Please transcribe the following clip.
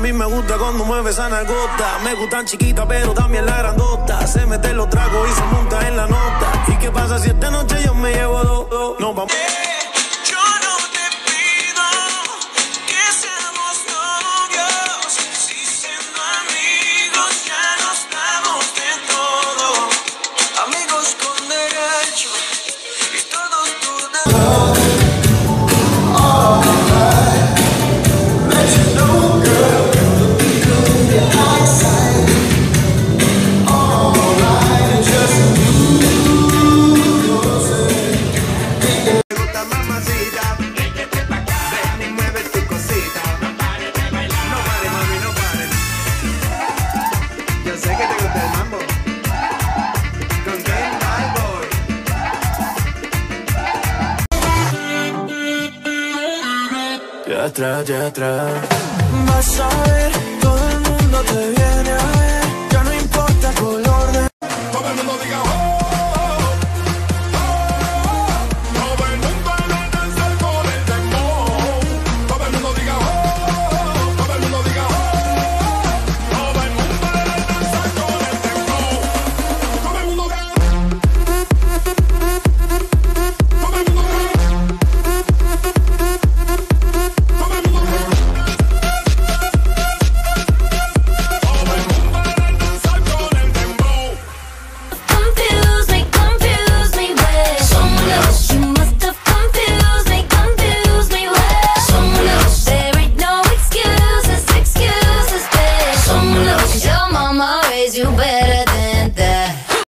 mí me gusta cuando mueve esa nalgota. Me gustan chiquitas, pero también la grandota. Se mete en los tragos y se monta en la nota. ¿Y qué pasa si esta noche yo me llevo dos? No, vamos. Ya atrás. Vas a ver, todo el mundo te viene a ver. Ya no importa el color de... Todo el mundo diga